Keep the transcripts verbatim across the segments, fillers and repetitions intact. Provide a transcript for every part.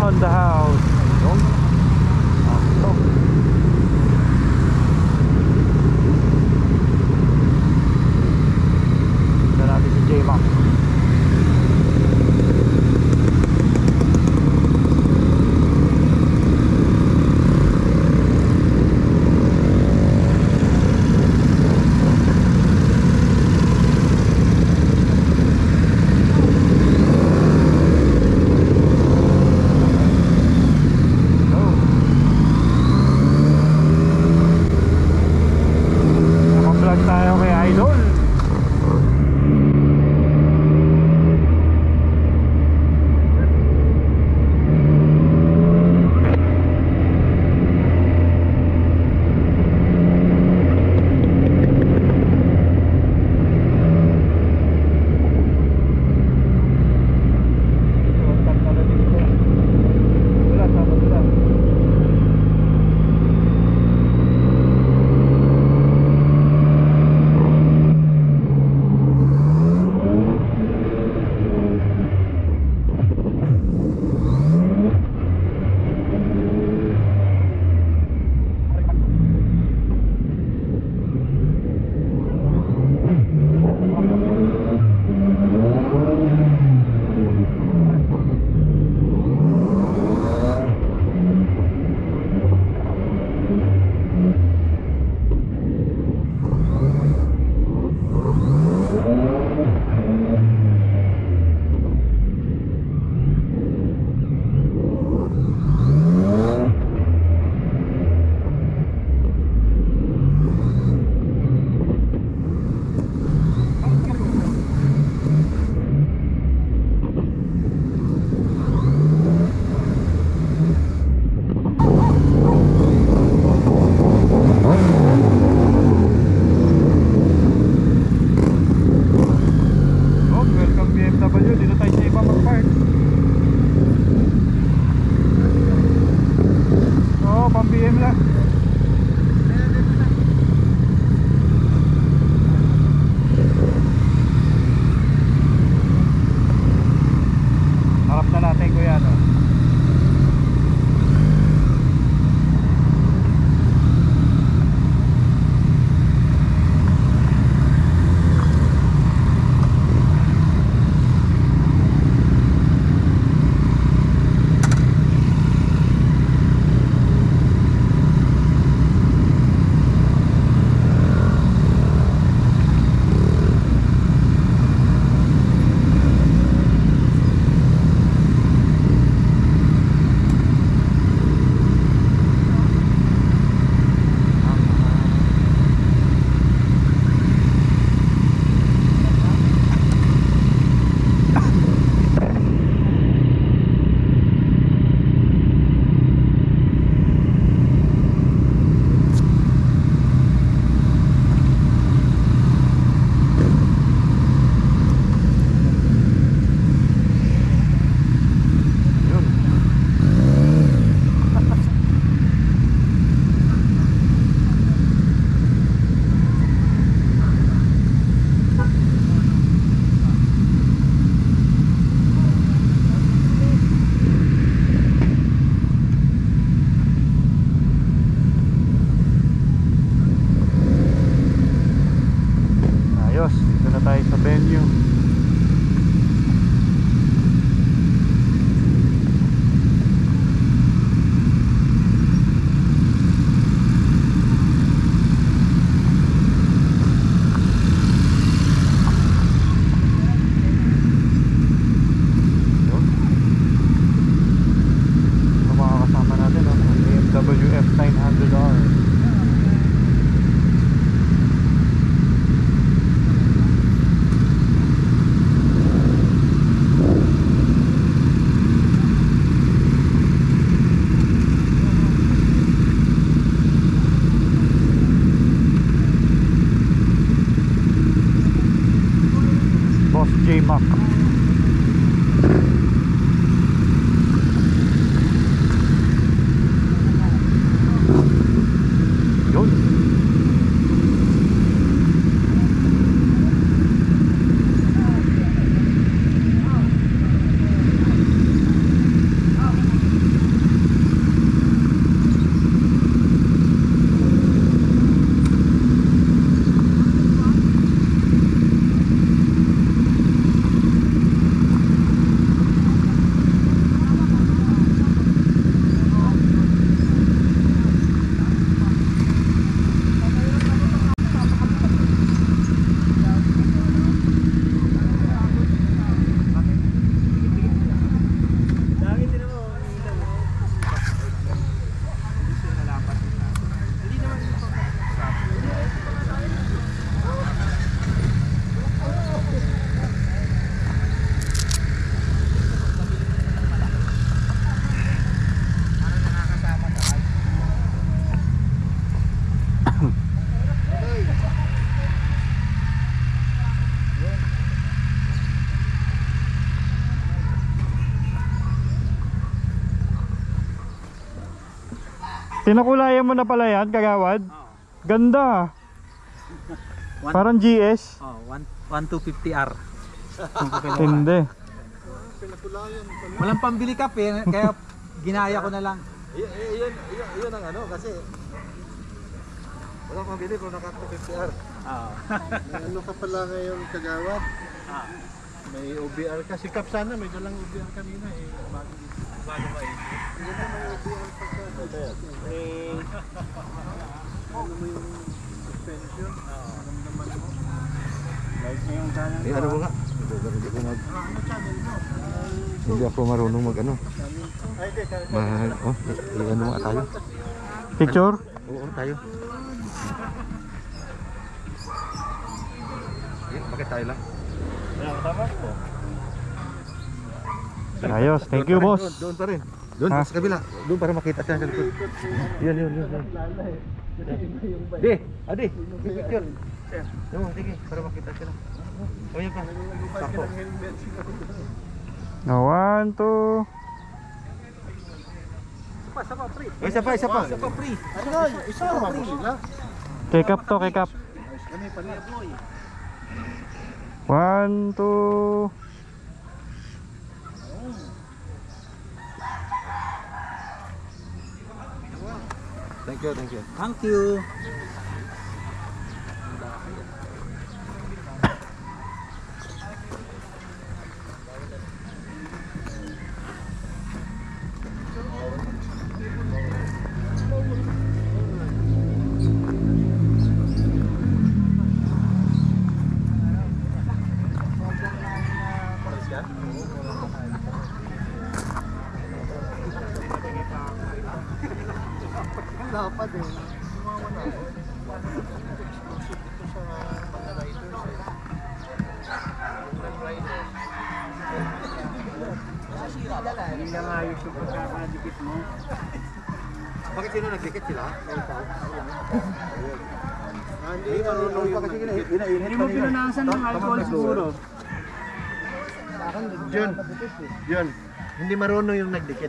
Honda House. Ayun. Ito. Ito natin si J-Mac. J-Mac. Yun. Tinakulayan mo na pala yan, kagawad? Oo. Ganda. One- Parang G S. Oh, one two fifty R. Hindi. Walang pambili kape, kaya ginaya ko na lang. Yun, yun, yun, yun ang ano kasi wala pang bili kung naka two fifty R. Oo. May ano ka pala ngayon kagawad? Ah. May O B R ka. Si Kap sana may dalang O B R kanina eh. Bago, bago ka eh. Hindi na may O B R pagka. Eh, ano mo yung suspension? Naramdaman mo? Like ngayong channel mo. Eh ano mo nga? Hindi ko mag... Ano channel mo? Hindi ako marunong mag ano. Mahal. Oh, i-ano nga tayo. Picture? Oo, tayo. Eh, bakit tayo lang? Ayos, thank you, boss. Doon, doon pa rin. Doon Ha? sa kabila. Doon para makita siya sa likod. Yun, yun, yun. yun. Di, adi, picture. Yung, sige, para makita siya. O yan pa. Sakto. No, one, two. Isa pa, isa pa, free. O, isa pa, isa pa. Isa pa, free. Ano, isa pa po sila. Take up to, take up. Kami pala. One, two. Thank you, thank you. Thank you. Dapat eh. Ito sa mga riders eh. Hindi lang ayos yung pagkakadikit mo. Bakit sino nagdikit sila? Hindi marunong yung nagdikit. Hindi mo pinunasan ng alcohol siguro. Jun, Jun, hindi marunong yung nagdikit.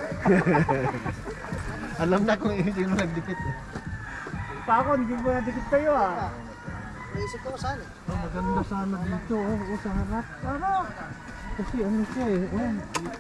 Alam na kung sino nagdikit. Pako, hindi mo nadikit kayo ah. Naisip ko saan eh. Oh, maganda sana dito oh, oh sa harap. Ano? Kasi ano siya eh. Oh.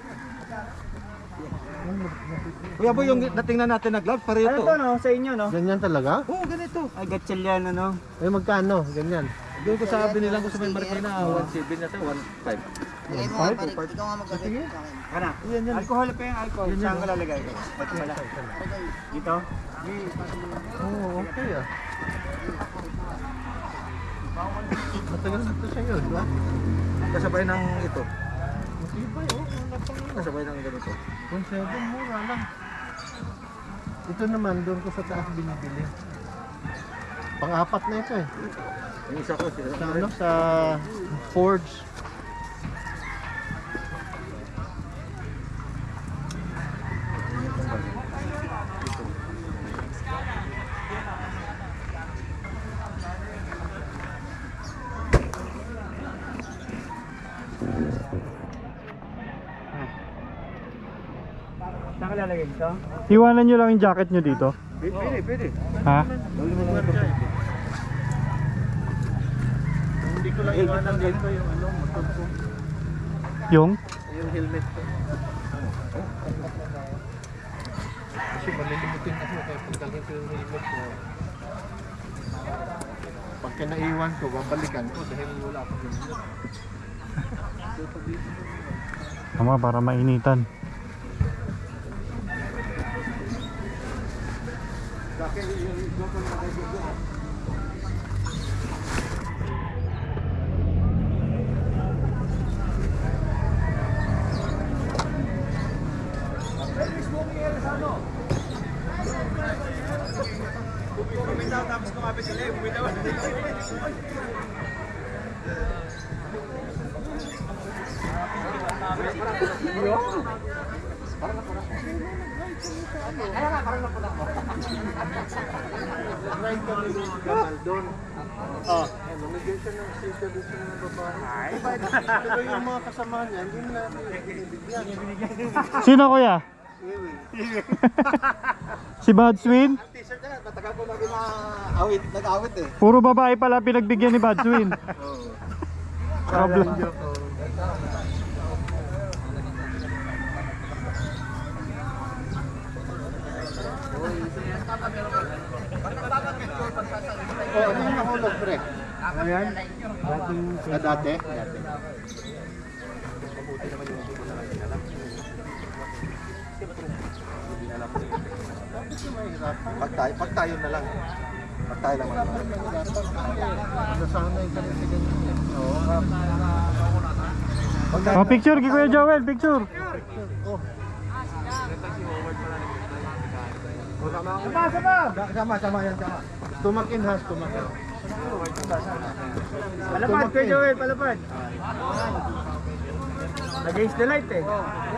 Kuya Boy, yung natingnan natin na glove, pareho Ano to. to no? Sa inyo no? Ganyan talaga? Oo, oh, ganito. Ay, gatchel yan ano? Eh magkano? Ganyan. Doon ko sa binilang ko sa may Marikina, one seven na to, one five. Lagay mo nga parik, ikaw nga magkabit sa akin. Kana? Alcohol pa yung alcohol. Saan ko lalagay? Ito pala. Dito? Oo, oh, okay ah. Matagal na ito sa'yo, di ba? Kasabay ng ito. Matibay oh, wala pang ano. Kasabay ng ganito. one seven, mura lang. Ito naman, doon ko sa taas binibili. Pang-apat na ito eh. Yung isa ko, sila Sa ano, sa Forge. Saan ko lalagay dito? Iwanan nyo lang yung jacket nyo dito. Pwede, pwede. Ha? Dali mo naman ito. Hindi ko lang iwanan dito yung ano, motor ko. Yung? Yung helmet ko. Kasi malilimutin ako kaya pagdalhin ko yung helmet ko. Pagka naiwan ko, babalikan ko dahil wala akong helmet. Tama, para mainitan. Ride kami doon sa Maldon. Oh. Ano, nagyan siya ng sticker doon sa mga babae. Pero yung mga kasama niya, hindi na binibigyan. Sino kuya? Si Badswin? T-shirt na, matagal po maging awit, nag-awit eh. Puro babae pala pinagbigyan ni Badswin. Problem. Oh, ano yung nahulog, pre? Ayan. Dating ah, dati? Dati. Pag tayo, pag tayo na lang. Pag tayo lang. Nasanay ka rin sa ganyan. Oo. Oh, picture kay Kuya Joel, picture. Sama, sama! Sama, sama yan, sama. Stomach enhance, stomach enhance. Palapad, Kuya Joel, palapad. Against the light eh.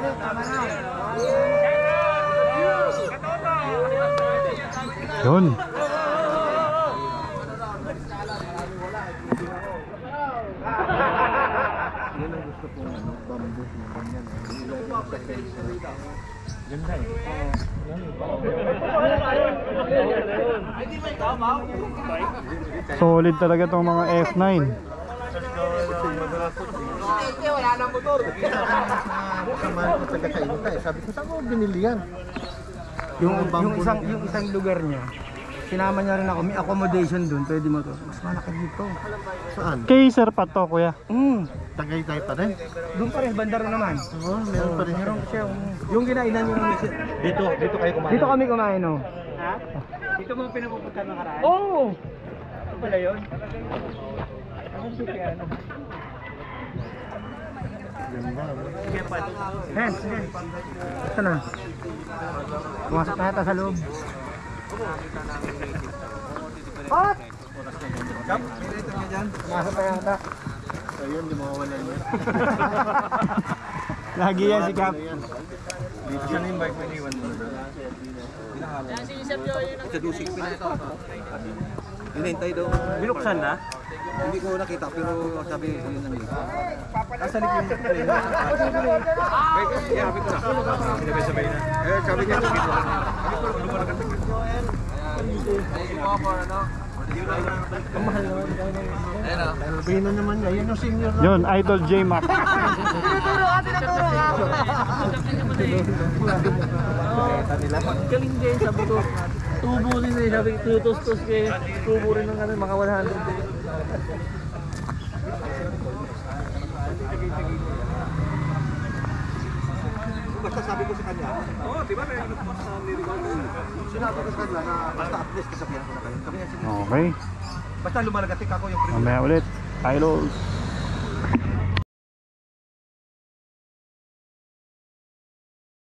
Yun. Yan ang gusto kong ano, bamboo na ganyan eh. Ganda eh. Solid talaga tong mga F nine. Samahan ko taga Kainta eh. Sabi ko, saan ko binili yan? Yung, Yung bamboo yung isang na- yung isang lugar niya, sinama niya rin ako, may accommodation doon, pwede mo to. Mas malaki dito. Saan? Kay Sir Pat to, Kuya. Mm, Tagaytay pa rin? doon pa rin, banda rin naman. Oo, meron pa rin. Meron siya, um, yung kinainan yung Dito, dito kayo kumain. dito kami kumain, oh. Dito mo pinapupunta ng karaan? Oo! Oh! Ano pala yun? Ganda. Hen, hen. Ito na. Pumasok na yata sa loob. Pat! Pumasok na yata. So yun, di mawawala niya. Lagi yan si Cap. Saan yung bike mo iniwan mo? Hinintay daw. Binuksan na? Hindi ko nakita pero sabi yun ang link. Asa ni yung plane? Kaya sabi ko na. Sabay-sabay na. Eh sabi niya sige ko. Sabi ko lumala ka. Albino naman niya, yun yung senior na. Yun, Idol J-Mac. Galing din, sabi ko. Tubo rin eh, sabi ko, tutos-tos kaya tubo rin ng ano, mga one hundred eh. Basta sabi ko sa kanya, oo, di ba may inutos sa nirigaw ko. Sinabi ko sa kanya na basta at least kasabihan ko na kayo. Sabi niya, sige. Okay. Basta lumalagatik ako yung Mamaya ulit. Idols.